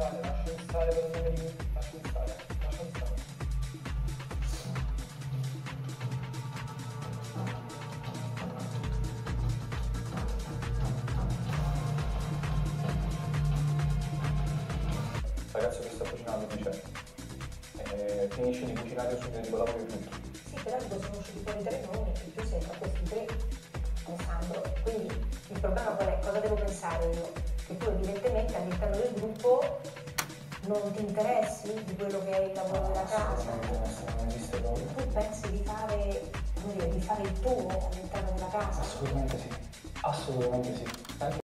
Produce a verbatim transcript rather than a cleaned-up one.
stare, lasciami stare per un nome di lasciami stare, lasciami stare. Ragazzo che sta cucinando dice, eh, finisce di cucinare io subito dico lavoro io tutto. Sì, però dico sono usciti fuori tre nomi e tu sei tra questi tre, Alessandro. Quindi il problema qual è? Cosa devo pensare io? Che tu evidentemente all'interno del gruppo non ti interessi di quello che è il lavoro della casa. Assolutamente, non esiste proprio. Tu pensi di fare, come dire, di fare il tuo all'interno della casa? Assolutamente sì, assolutamente sì. Anche